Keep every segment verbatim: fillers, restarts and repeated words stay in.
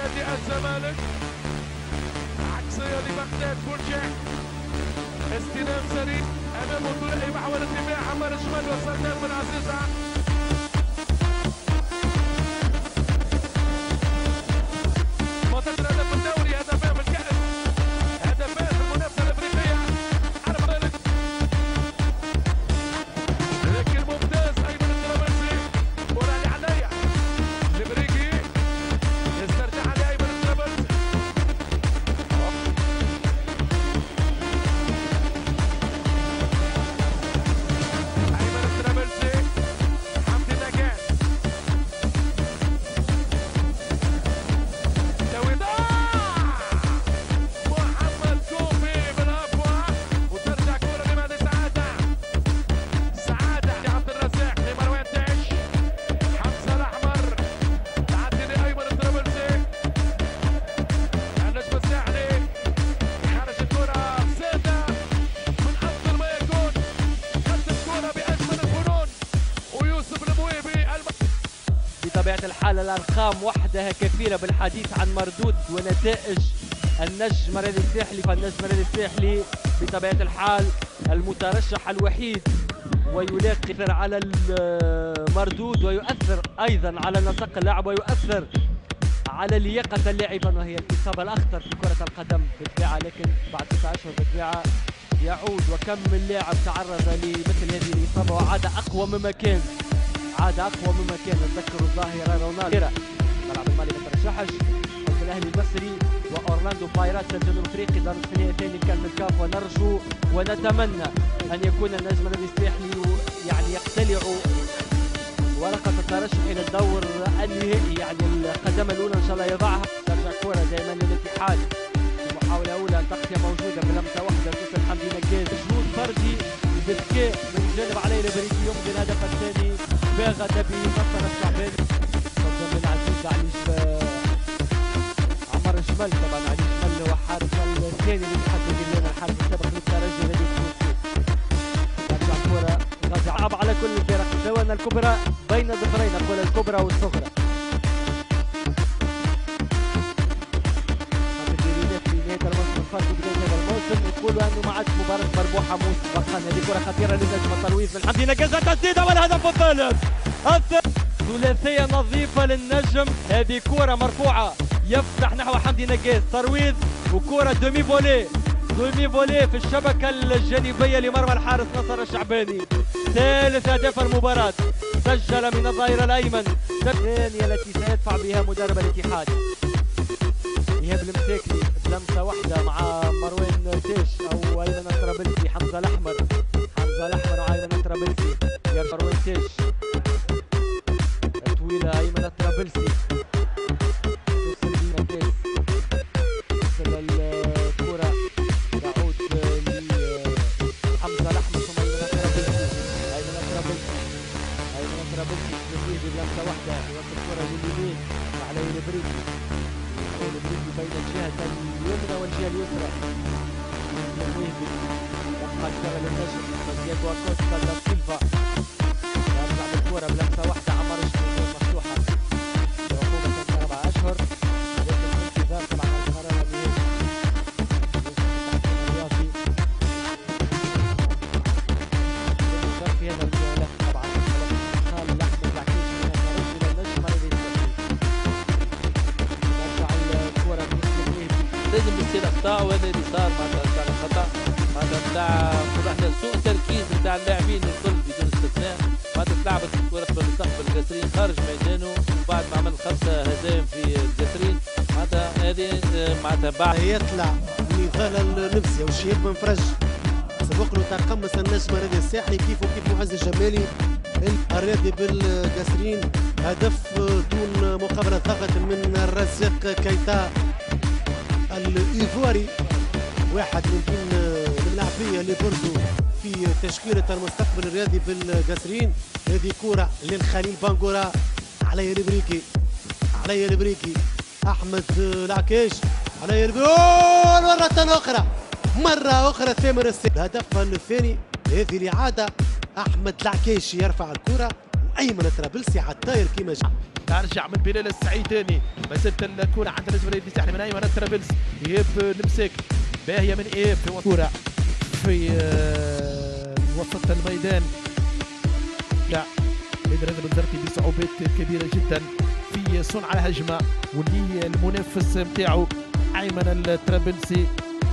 نادي الزمالك. عكسيه لبغداد برجع. استلام سريع امام ثنائي محور الدفاع عمار الشمال وسلمان بن عزيزة. منتظر هدف الدوري، هدفان في الكأس، هدفان في المنافسة الأفريقية على الزمالك. لكن ممتاز أيمن الطرابلسي، كرة لعليا الإبريقي يسترجع على أيمن الطرابلسي. أيمن الطرابلسي حمدي نجاس محمد كوفي بالأقوى وترجع كرة لمهدي سعادة. سعادة لعبد الرزاق لمروان داش. حمزة الأحمر تعدي لأيمن الطرابلسي. النجم الساحلي خارج الكرة سادة من أفضل ما يكون. خد الكرة بأجمل الفنون ويوسف المويبي. بطبيعة الحال الأرقام وحدها كفيلة بالحديث عن مردود ونتائج النجم مرادي الساحلي. فالنجم مرادي الساحلي بطبيعة الحال المترشح الوحيد، ويلاقي على المردود ويؤثر أيضا على نسق اللعب ويؤثر على لياقة اللاعبين، وهي الإصابة الأخطر في كرة القدم بالطبيعة. لكن بعد ستة أشهر بالطبيعة يعود، وكم من لاعب تعرض لمثل هذه الإصابة وعاد أقوى مما كان. عاد اقوى مما كان. نتذكر الظاهره رونالدو ملعب المالي ما ترشحش، الاهلي المصري واورلاندو بايراتس الجنوب افريقي دار الثانيه الثاني كان من الكاف. ونرجو ونتمنى ان يكون النجم مرادي الساحلي يعني يقتلع ورقه الترشح الى الدور النهائي، يعني القدم الاولى ان شاء الله يضعها. ترجع كره دائما للاتحاد، محاوله اولى تغطيه موجوده بلمسه واحده توصل حمدي نجاز. مجهود فردي بذكاء من جانب علي الابريقي يمضي الهدف الثاني باغت بنصر الشعباني. قدم من عزيز علي عمر الجمل. طبعا علي الجمل هو حارس الثاني اللي تحدد لنا الحارس السابق للترجي الذي ترجع الكره غازي عاب على كل الفرق. الدوانه الكبرى بين ظفرين، نقول الكبرى والصغرى. في نهايه الموسم الفردي بدايه هذا الموسم يقولوا انه ما عادش مباراه مربوحه مسبقا. هذه كره خطيره للنجم الترويج من حمدي نجاز. تسديده والهدف الثالث. ثلاثيه نظيفه للنجم. هذه كره مرفوعه يفتح نحو حمدي نجاز، ترويض وكره دومي فولي دومي فولي في الشبكه الجانبيه لمرمى الحارس نصر الشعباني. ثالث اهداف المباراه سجل من الظهير الايمن، الثانيه التي سيدفع بها مدرب الاتحاد ايهاب المساكني بلمسه واحده مع مروان تيش او ايمن الطرابلسي. حمزه الاحمر حمزه الاحمر وايمن الطرابلسي. يرجع مروان تيش طويله ايمن الطرابلسي. توصل لنجاز، توصل الكره تعود لحمزه الاحمر ثم ايمن الطرابلسي. ايمن الطرابلسي ايمن الطرابلسي تسويه بلمسه واحده يوصل الكره لليمين على الابريقي. الابريقي بين الجهه اليمنى والجهه اليسرى. الموهبي يبقى الكره للنجم سانتياغو اكوستا دا سيلفا. يرجع بالكره بلمسه واحده عمر الشمال مفتوحه. العقوبه كانت اربع اشهر، لكن في انتظار طبعا القرار النهائي. الرياضي في هذا الملف طبعا قال لاحمد العكيش من الخروج الى النجم مرادي الساحلي. لازم يصير اخطاء، وهذا اللي صار معناتها تاع الخطا معناتها نتاع معناتها سوء تركيز نتاع اللاعبين الكل بدون استثناء. معناتها تلعبت الكره قبل مستقبل القاسرين خارج ميدانه، وبعد ما عمل خمسه هزائم في القاسرين معناتها هذه معناتها بعد يطلع نضال النفسي وشيب بن فرج سبق له تقمص النجم مرادي الساحلي كيف وكيف معز الجمالي الرياضي بالقاسرين. هدف دون مقابله ضغط من الرزاق كيتا الايفواري، واحد من بين اللاعبيه اللي برزوا في تشكيله المستقبل الرياضي بالقاسرين. هذه كره للخليل بانغورا علي الابريقي علي الابريقي احمد العكاش علي الابريقي مره اخرى مره اخرى ثامر السيد. الهدف الثاني هذه الاعاده احمد العكاش يرفع الكره وايمن الطرابلسي على الطاير كيما جا. ترجع من بلال السعيداني، ما زلت الكره عند النجم الرياضي الساحلي من ايمن الطرابلس. اياب المساك باهيه من اياب في كره في وسط الميدان. لا نادي الرياضي البنزرتي بصعوبات كبيره جدا في صنع الهجمه، واللي المنافس نتاعو ايمن الطرابلسي.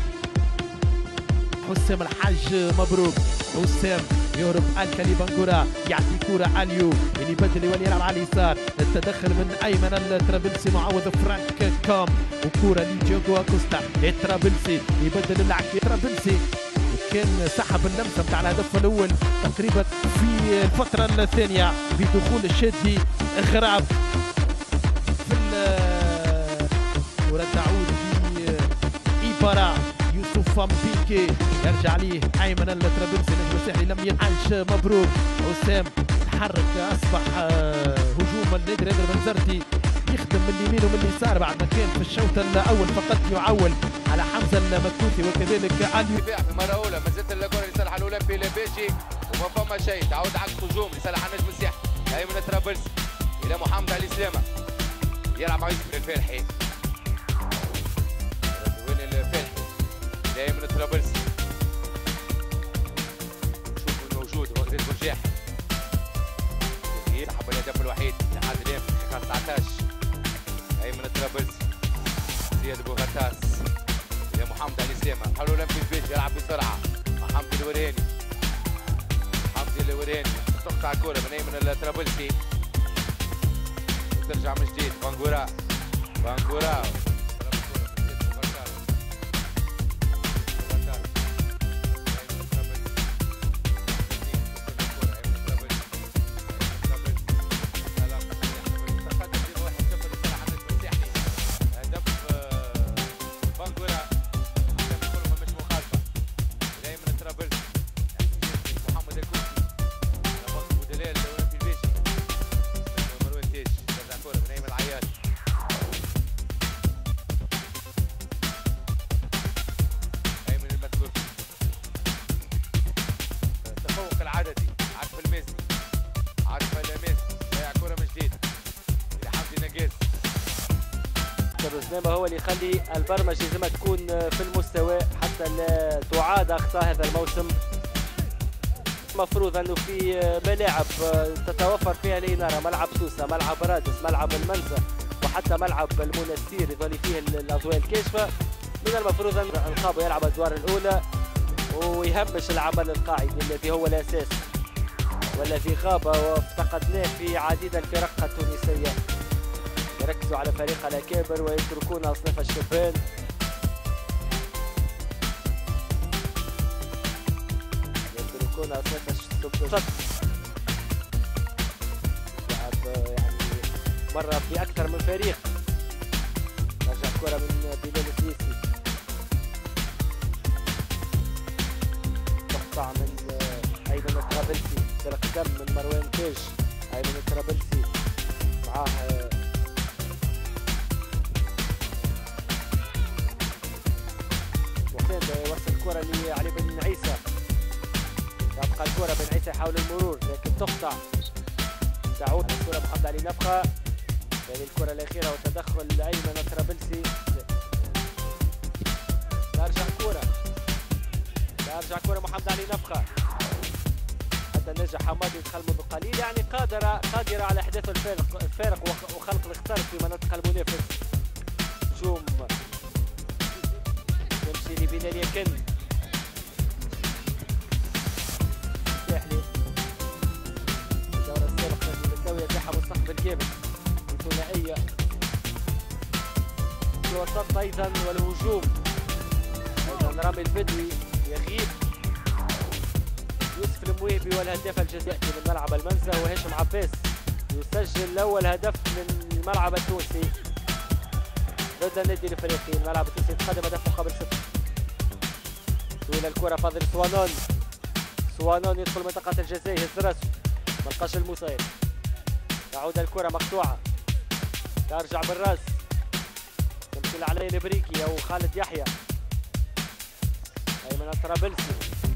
حسام الحاج مبروك، حسام يهرب الكالي بانجورا، يعطي كرة اليو اللي بدل يولي يلعب على اليسار. التدخل من ايمن الطرابلسي معوض فرانك كام، وكرة لجيوغو كوستا. الطرابلسي يبدل اللعب، الطرابلسي كان سحب اللمسه بتاع الهدف الاول تقريبا في الفتره الثانيه بدخول الشادي غراب في الكره. تعود بإبارة يوسف مبيكي، يرجع ليه ايمن الطرابلسي. النجم الساحلي لم ينعش. مبروك حسام تحرك، اصبح هجوم النادي الرياضي البنزرتي يخدم من اليمين ومن اليسار بعد ما كان في الشوط الاول فقط يعول على حمزه المكوثي وكذلك اليو. دفاع في مره اولى، ما زالت الكره لصالح الاولمبي لباشي وما فما شيء. تعود عكس هجوم لصالح النجم الساحلي. ايمن الطرابلسي الى محمد علي سلامه، يلعب مع يوسف الفالحي. وين الفالحي؟ ايمن الطرابلسي، شوفوا الموجود رئيس بنجاح يسحب الهدف الوحيد لحد الان في الدقيقه تسعطاش. ايمن الطرابلسي، زياد بوغتاس الى محمد علي سلامه. حلو لمبي البيج يلعب بسرعه مع حمدي الوراني. حمدي الوراني تقطع الكره من ايمن الطرابلسي وترجع من جديد. بانجورا بانجورا الرزنامة هو اللي يخلي البرمجة لازم تكون في المستوى حتى لا تعاد أخطاء هذا الموسم. المفروض أنه في ملاعب تتوفر فيها الإنارة، ملعب سوسة، ملعب رادس، ملعب المنزة، وحتى ملعب المنستير يظل فيه الأضواء الكاشفة. من المفروض أن الخابو يلعب الأدوار الأولى ويهمش العمل القاعدي الذي هو الأساس والذي غاب وافتقدناه في عديد الفرق التونسية. يركزوا على فريق الأكابر ويتركون أصناف الشبان. يتركون أصناف الشبان. لعب يعني مرة في أكثر من فريق. رجع كرة من بلال السيسي. تقطع من أيمن الطرابلسي، سرق دم من مروان تاج. أيمن الطرابلسي معاه وصل الكرة لعلي بن عيسى. تبقى الكرة بن عيسى يحاول المرور لكن تقطع. تعود الكرة محمد علي نفخة. هذه الكرة الأخيرة وتدخل أيمن الطرابلسي. ترجع الكرة ترجع الكرة محمد علي نفخة. حتى نجح حمادي يدخل منذ قليل، يعني قادرة قادرة على إحداث الفارق الفارق وخلق الاختلاف في مناطق المنافس. هجوم يمشي لبلال يكن. الساحلي الدورة السابقة في الزاوية تاعها مستقبل جامد ثنائية في الوسط أيضا والهجوم. أيضا رامي البدوي يغيب. يوسف المويهبي والهداف الجزائري من ملعب المنزة، وهاشم عباس يسجل أول هدف من الملعب التونسي ضد النادي الافريقي. الملعب التونسي يتقدم هدف مقابل صفر. طويل الكرة فاضل سوانون. سوانون يدخل منطقة الجزاء، يهز راسه ما لقاش المصير. تعود الكرة مقطوعة، ترجع بالراس تمشي لعلي البريكي أو خالد يحيى. أيمن الطرابلسي